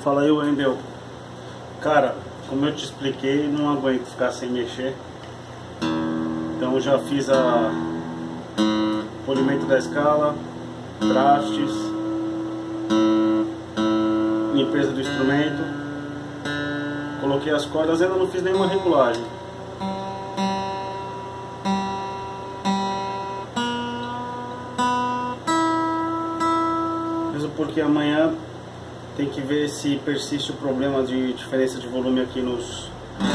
Fala aí, Wendel. Cara, como eu te expliquei, não aguento ficar sem mexer. Então já fiz a polimento da escala, trastes, limpeza do instrumento, coloquei as cordas, ainda não fiz nenhuma regulagem. Mesmo porque amanhã tem que ver se persiste o problema de diferença de volume aqui nos...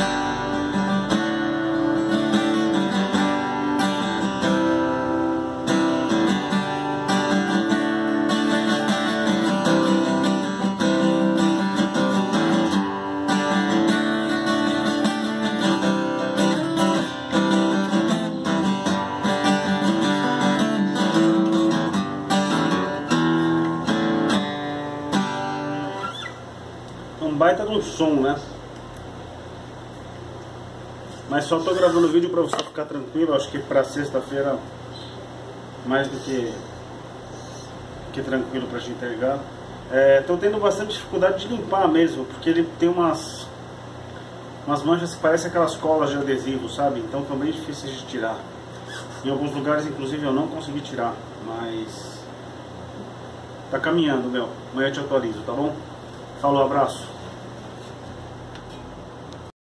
Um baita de um som, né? Mas só tô gravando o vídeo pra você ficar tranquilo. Acho que pra sexta-feira mais do que tranquilo pra te entregar. Tô tendo bastante dificuldade de limpar mesmo, porque ele tem umas manchas que parecem aquelas colas de adesivo, sabe? Então estão bem difíceis de tirar. Em alguns lugares inclusive eu não consegui tirar, mas tá caminhando, meu. Amanhã eu te atualizo, tá bom? Falou, abraço.